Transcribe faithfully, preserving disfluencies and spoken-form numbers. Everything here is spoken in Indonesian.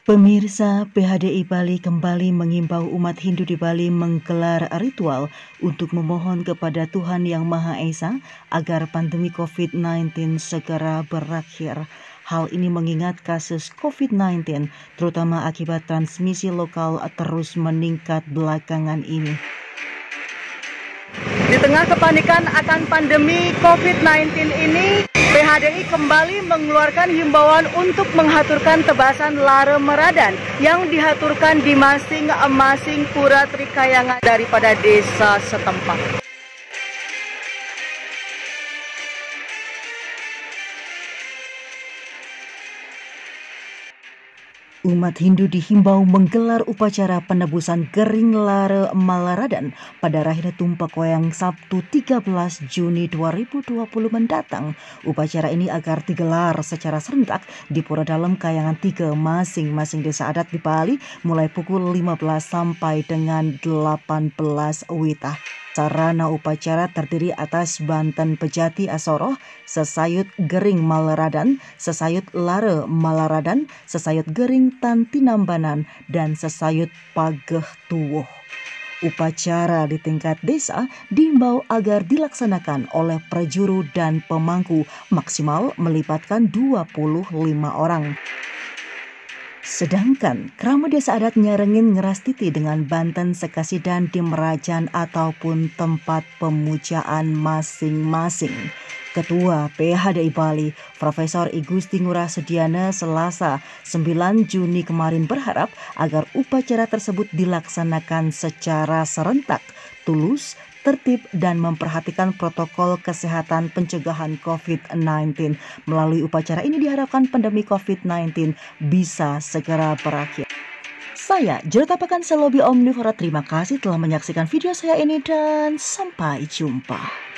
Pemirsa, P H D I Bali kembali mengimbau umat Hindu di Bali menggelar ritual untuk memohon kepada Tuhan Yang Maha Esa agar pandemi covid sembilan belas segera berakhir. Hal ini mengingat kasus covid sembilan belas, terutama akibat transmisi lokal terus meningkat belakangan ini. Di tengah kepanikan akan pandemi covid sembilan belas ini, P H D I kembali mengeluarkan himbauan untuk menghaturkan tebasan lara meradan yang dihaturkan di masing-masing pura trikayangan daripada desa setempat. Umat Hindu dihimbau menggelar upacara penebusan gering lara malaradan pada Rahina Tumpak Wayang Sabtu tiga belas Juni dua ribu dua puluh mendatang. Upacara ini agar digelar secara serentak di Pura Dalam Kayangan tiga masing-masing desa adat di Bali mulai pukul lima belas sampai dengan delapan belas wita. Sarana upacara terdiri atas Banten Pejati Asoroh, Sesayut Gering Malaradan, Sesayut Lare Malaradan, Sesayut Gering Tantinambanan, dan Sesayut Pageh Tuwuh. Upacara di tingkat desa diimbau agar dilaksanakan oleh prajuru dan pemangku maksimal melibatkan dua puluh lima orang. Sedangkan krama desa adat Nyarengin Ngerastiti dengan Banten Sekasidan di Merajan ataupun tempat pemujaan masing-masing. Ketua P H D I Bali, Profesor I Gusti Ngurah Sediana Selasa sembilan Juni kemarin berharap agar upacara tersebut dilaksanakan secara serentak, tulus, tertib dan memperhatikan protokol kesehatan pencegahan covid sembilan belas. Melalui upacara ini diharapkan pandemi covid sembilan belas bisa segera berakhir. Saya Jurutapakan Selobi Omnivora, terima kasih telah menyaksikan video saya ini dan sampai jumpa.